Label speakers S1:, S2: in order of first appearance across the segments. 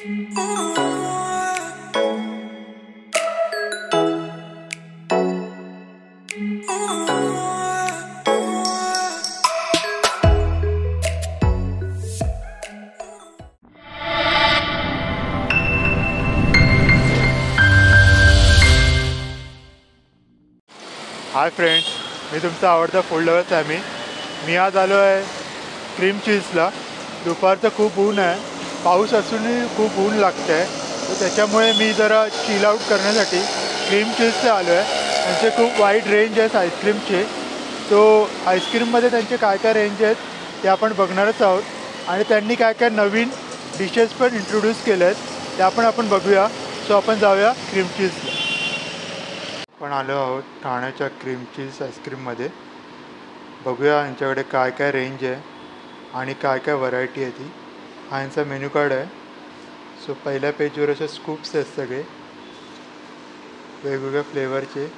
S1: Hi friends, मी तुमचा आवडता food lover Sammy. मी आज आलो आहे क्रीम चीजला। दुपारचं खूप ऊन आहे, पाऊस असूनही खूप ऊन लागतं आहे, तर त्याच्यामुळे मी जरा चिल आउट करण्यासाठी क्रीम चीजचे आलो आहे। त्यांचे खूप वाईड रेंज आहेत आईस्क्रीमचे, तो आईस्क्रीममध्ये त्यांचे काय काय रेंज आहेत ते आपण बघणारच आहोत, आणि त्यांनी काय काय नवीन डिशेस पण इंट्रोड्यूस केले आहेत त्या पण आपण बघूया। सो आपण जाऊया क्रीम चीजला। आपण आलो आहोत ठाण्याच्या क्रीम चीज आईस्क्रीममध्ये। बघूया यांच्याकडे काय काय रेंज आहे आणि काय काय व्हरायटी आहे ती। हा यांचा मेन्यू कार्ड आहे। सो पहिल्या पेजवर असे स्कूप्स आहेत सगळे वेगवेगळ्या फ्लेवरचे,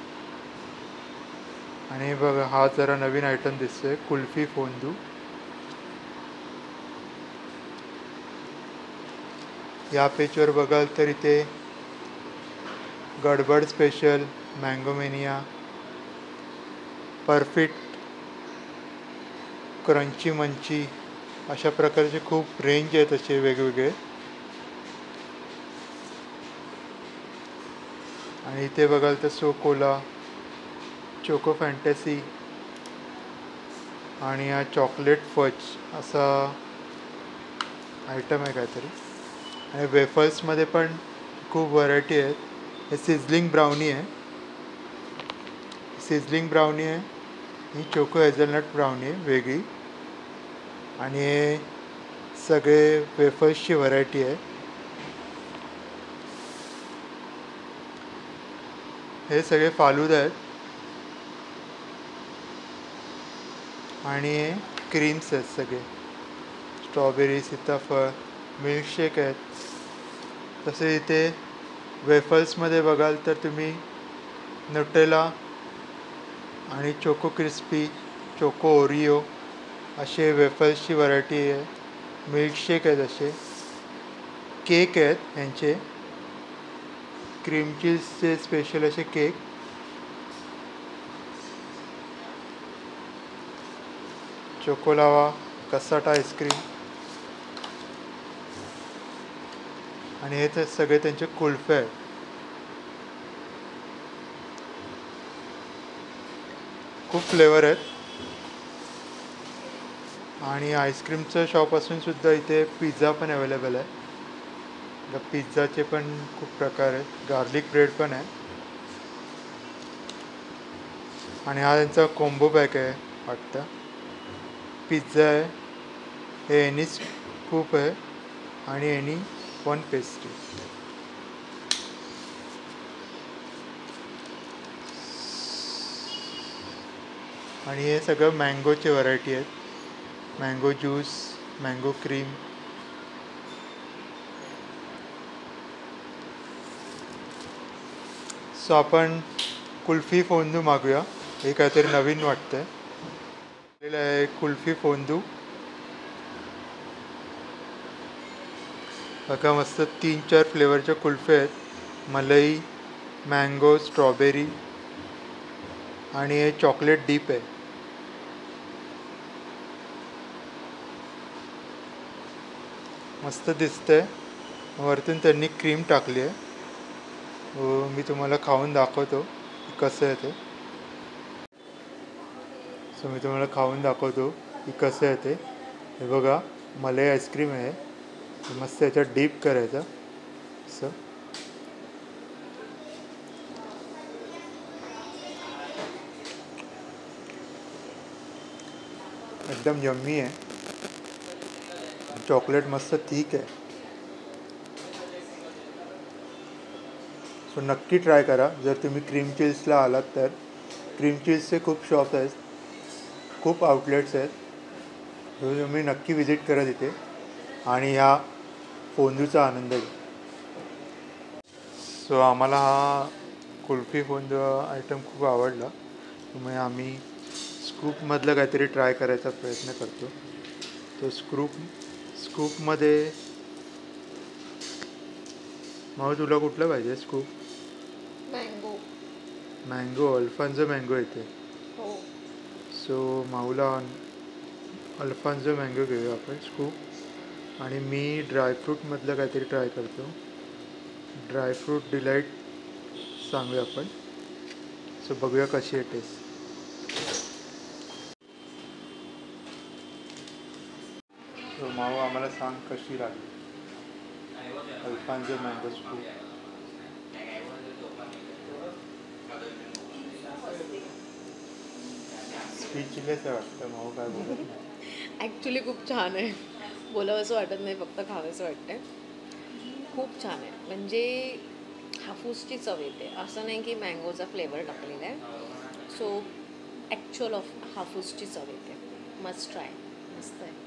S1: आणि बघा हा जरा नवीन आयटम दिसतोय, कुल्फी फोंदू। या पेजवर बघाल तर इथे गडबड special, mango mania, perfect, crunchy munchy अशा प्रकारचे खूप रेंज आहेत असे वेगवेगळे। आणि इथे बघाल तर सोकोला, चोको फॅन्टसी आणि हा चॉकलेट फज असा आयटम आहे काहीतरी। आणि वेफर्समध्ये पण खूप व्हरायटी आहेत। हे सिझलिंग ब्राउनी आहे, ही चोको हेझलनट ब्राउनी आहे वेगळी, आणि हे सगळे वेफर्सची व्हरायटी आहे। हे सगळे फालूदा आहेत, आणि हे क्रीम्स आहेत सगळे, स्ट्रॉबेरी, सीताफळ, मिल्कशेक आहेत। तसे इथे वेफर्समध्ये बघाल तर तुम्ही न्यूटेला आणि चोको क्रिस्पी, चोको ओरिओ असे वेफर्सची व्हरायटी आहे। मिल्कशेक आहेत, असे केक आहेत यांचे, क्रीम चीजचे स्पेशल असे केक, चोकोलावा, कसाटा आईस्क्रीम, आणि हे तर सगळे त्यांचे कुल्फे आहेत। खूप फ्लेवर आहेत, आणि आईस्क्रीमचं शॉप असून सुद्धा इथे पिझ्झा पण अवेलेबल आहे। पिझ्झाचे पण खूप प्रकार आहेत, गार्लिक ब्रेड पण आहे, आणि हा त्यांचा कॉम्बो पॅक आहे वाटतं। पिझ्झा आहे, हे एनी स्कूप आहे, आणि एनी वन पेस्ट्री। आणि हे सगळं मँगोचे व्हरायटी आहेत, mango juice, mango cream. So आपण कुल्फी फोंदू मागूया, हे काहीतरी नवीन वाटतंय। आहे कुल्फी फोंदू, बघा मस्त 3-4 फ्लेवरच्या कुल्फे आहेत, मलई, मँगो, स्ट्रॉबेरी, आणि हे चॉकलेट डीप आहे। मस्त दिसतंय, वरतून त्यांनी क्रीम टाकली आहे। मी तुम्हाला खाऊन दाखवतो की कसं आहे ते। सो मी तुम्हाला खाऊन दाखवतो की कसं आहे ते। हे बघा, मलाई आईस्क्रीम आहे, मस्त याच्यात डीप करायचं असं, एकदम यम्मी आहे। चॉकलेट मस्त थिक आहे, सो नक्की ट्राय करा जर तुम्ही क्रीम चीजला आलात तर। क्रीम चीजचे खूप शॉप आहेत, खूप आउटलेट्स आहेत, तुम्ही नक्की विजिट करा तिथे आणि ह्या फोंदूचा आनंद घ्या। सो आम्हाला हा कुल्फी फोंदू आयटम खूप आवडला, त्यामुळे आम्ही स्कूपमधलं काहीतरी ट्राय करायचा प्रयत्न करतो। तो स्कूपमध्ये माऊ तुला कुठलं पाहिजे scoop?
S2: Mango.
S1: Mango, alphonso mango येते.
S2: हो.
S1: सो माऊला अल्फान्सो मँगो घेऊया आपण स्कूप. आणि मी ड्रायफ्रूटमधलं काहीतरी ट्राय करतो. ड्रायफ्रूट डिलाईट सांगूया आपण. सो बघूया कशी आहे टेस्ट. सो माऊ आम्हाला सांग कशी लागली अल्फान्सो मँगो स्कूप. स्पीचलेस आहे वाटतं माऊ, काय बोलत नाही.
S2: ॲक्च्युली खूप छान आहे. बोलावं असं वाटत नाही, फक्त खावंसं वाटतंय. खूप छान आहे. म्हणजे हापूसची चव येते. असं नाही की मँगोचा फ्लेवर टाकलेला आहे. सो ॲक्च्युअल ऑफ हापूसची चव येते. Must try. मस्त आहे.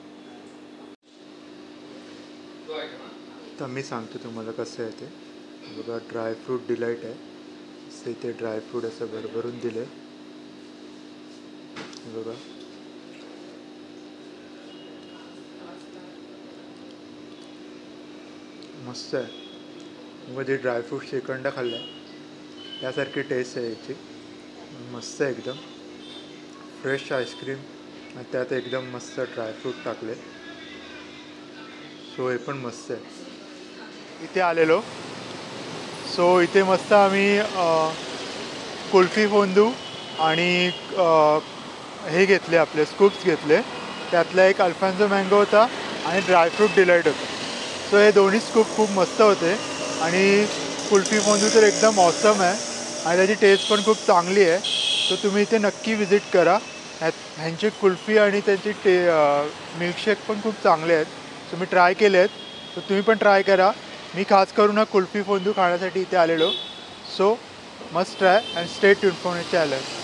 S1: तर मी सांगतो तुम्हाला कसं आहे ते. बघा ड्रायफ्रूट डिलाईट आहे. असं इथे ड्रायफ्रूट असं भरभरून दिलं आहे. बघा मस्त आहे. मध्ये ड्रायफ्रूट श्रीखंड खाल्ला आहे त्यासारखी टेस्ट आहे याची. मस्त आहे एकदम. फ्रेश आईस्क्रीम आणि त्यात एकदम मस्त ड्रायफ्रूट टाकले. सो हे पण मस्त आहे. इथे आलेलो. सो इथे मस्त आम्ही कुल्फी फोंदू आणि हे घेतले, आपले स्कूप्स घेतले. त्यातला एक अल्फान्सो मँगो होता आणि ड्रायफ्रूट डिलाईट होता. सो हे दोन्ही स्कूप खूप मस्त होते. आणि कुल्फी फोंदू तर एकदम ऑसम आहे आणि त्याची टेस्ट पण खूप चांगली आहे. सो तुम्ही इथे नक्की विजिट करा. ह्यांची कुल्फी आणि त्यांची मिल्कशेक पण खूप चांगले आहेत. सो मी ट्राय केले आहेत. तर तुम्ही पण ट्राय करा. मी खास करून कुल्फी फोंदू खाण्यासाठी इथे आलेलो. So must try and stay tuned for my channel.